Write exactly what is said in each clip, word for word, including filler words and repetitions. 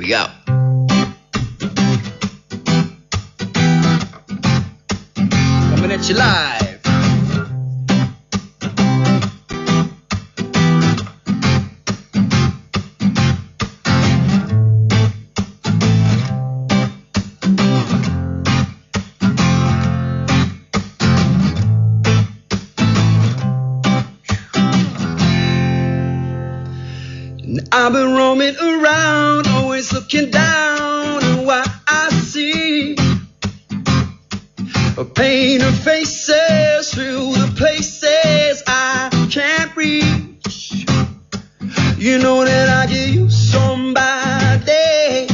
we go. Coming at you live. I've been roaming around, always looking down at what I see. Painted faces through the places I can't reach. You know that I give you somebody.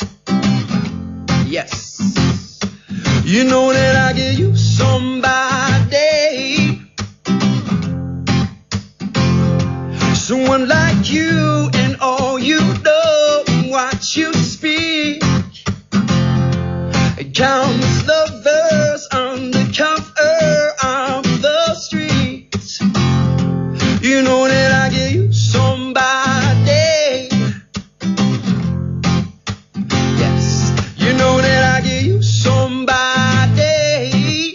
Yes. You know that I give you somebody. Someone like you, and all you know what you speak. Countless lovers undercover of the streets. You know that I give you somebody. Yes, you know that I give you somebody.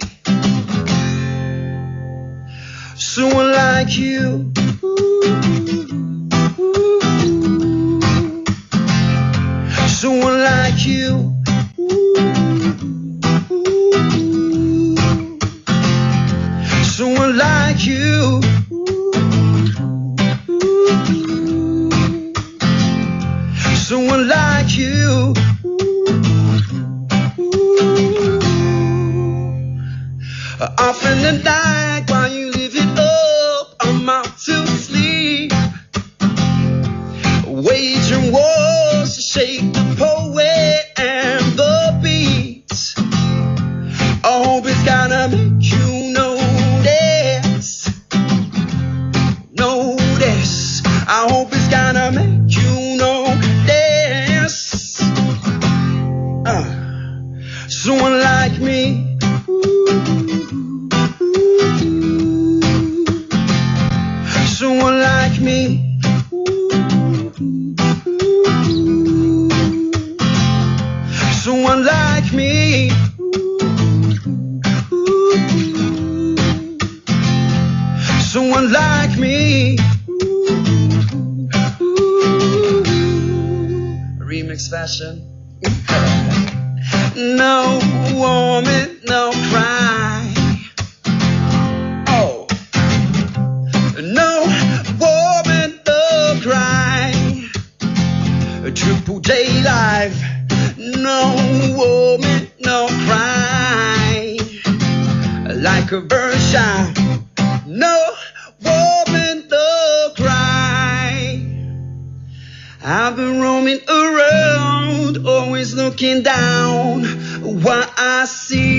Someone like you. Someone like you. Someone like you. Someone like you. Off in the night while you live it up, I'm out to sleep, waging wars to shake the poet and the beats. I hope it's gonna make you notice, notice. I hope it's gonna make you notice. Uh, someone like me. Someone like me. Someone like me. Someone like me. Remix fashion. No woman, no cry. Oh, no woman, no cry. A triple J live. No woman, no cry. Like a version. No woman, no cry. I've been roaming around, always looking down what I see.